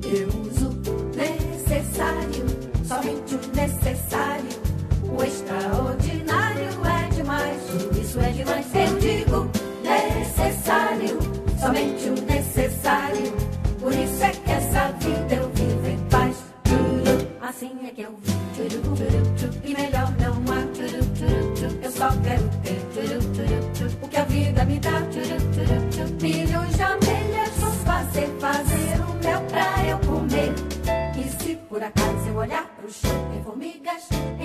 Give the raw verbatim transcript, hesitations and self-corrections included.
Eu uso necessário, somente o necessário. O extraordinário é demais, tudo isso é demais. Eu digo necessário, somente o necessário. Por isso é que essa vida eu vivo em paz. Assim é que eu vivo. E melhor não há. Eu só quero ter o que a vida me dá. Milhões de abelhas vão fazer, fazer o mel pra eu comer. E se por acaso eu olhar pro chão tem formigas,